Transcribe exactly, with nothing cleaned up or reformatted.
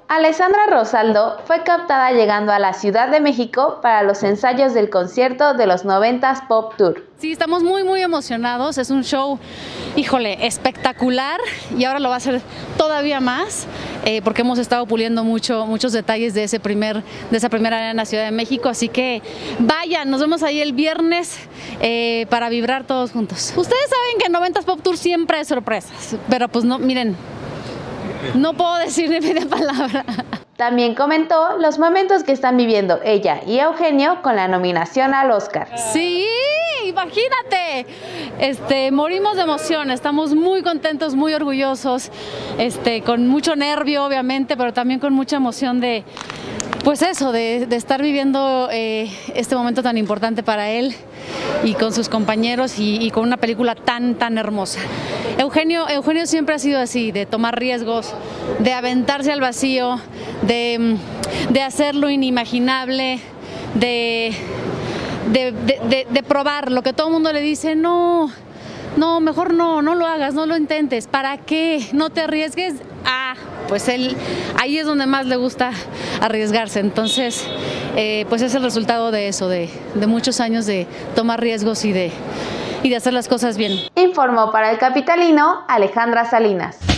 Alessandra Rosaldo fue captada llegando a la Ciudad de México para los ensayos del concierto de los noventas Pop Tour. Sí, estamos muy muy emocionados, es un show, híjole, espectacular y ahora lo va a hacer todavía más eh, porque hemos estado puliendo mucho, muchos detalles de, ese primer, de esa primera arena en la Ciudad de México, así que vayan, nos vemos ahí el viernes eh, para vibrar todos juntos. Ustedes saben que en noventas Pop Tour siempre hay sorpresas, pero pues no, miren, no puedo decir ni media palabra. También comentó los momentos que están viviendo ella y Eugenio con la nominación al Oscar. Sí, imagínate, este, morimos de emoción, estamos muy contentos, muy orgullosos, este, con mucho nervio obviamente, pero también con mucha emoción de, pues eso, de, de estar viviendo eh, este momento tan importante para él y con sus compañeros y, y con una película tan, tan hermosa. Eugenio, Eugenio siempre ha sido así, de tomar riesgos, de aventarse al vacío, de, de hacer lo inimaginable, de, de, de, de, de probar lo que todo el mundo le dice, no, no, mejor no, no lo hagas, no lo intentes, ¿para qué? No te arriesgues. Ah, pues él, ahí es donde más le gusta arriesgarse, entonces eh, pues es el resultado de eso, de, de muchos años de tomar riesgos y de, y de hacer las cosas bien. Informó para El Capitalino Alejandra Salinas.